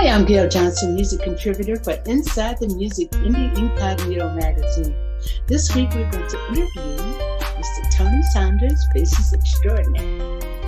I'm Gail Johnson, music contributor for Inside the Music Indie Incognito magazine. This week we're going to interview Mr. Tony Saunders, bassist extraordinaire.